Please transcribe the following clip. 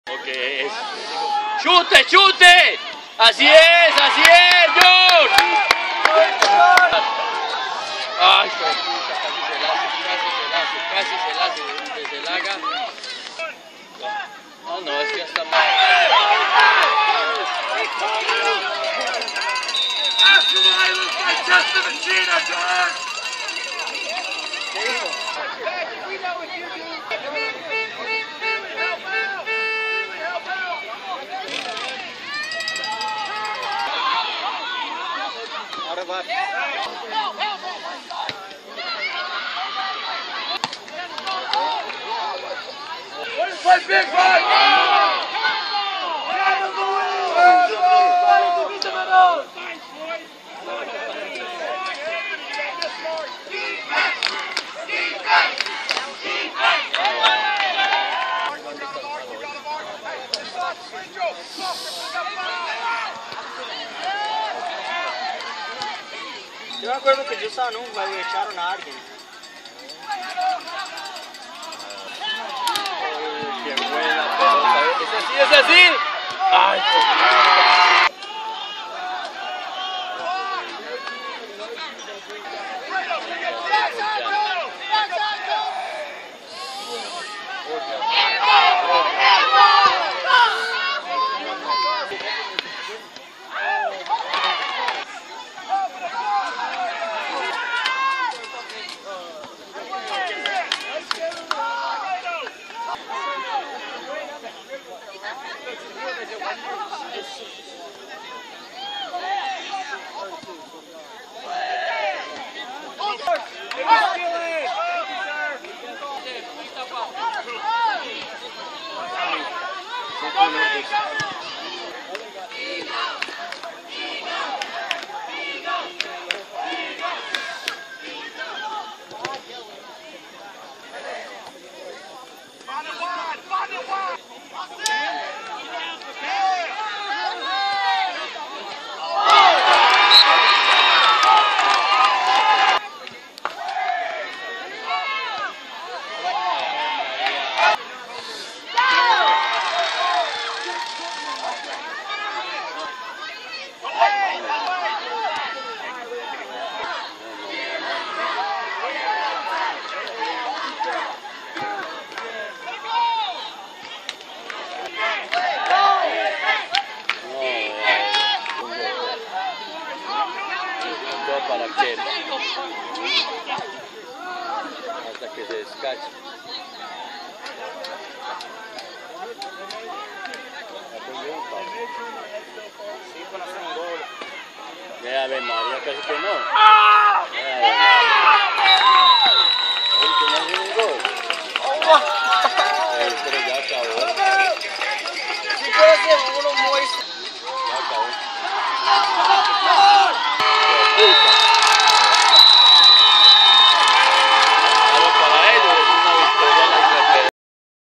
Ok. ¡Chute, chute! ¡Así es, George! ¡Ay, puta! Casi se la haga. Oh, no, es que ya está mal. Ahora va. Play big, bud! Yo me acuerdo que yo estaba en un juego y echaron a alguien. ¡Qué buena pelota! ¡Es así! ¡Ay, para arquero hasta que se descache. Sí, con hacer un gol. Ya ven, María, casi que no.